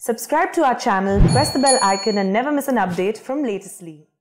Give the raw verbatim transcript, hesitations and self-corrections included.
Subscribe to our channel, press the bell icon and never miss an update from Latestly.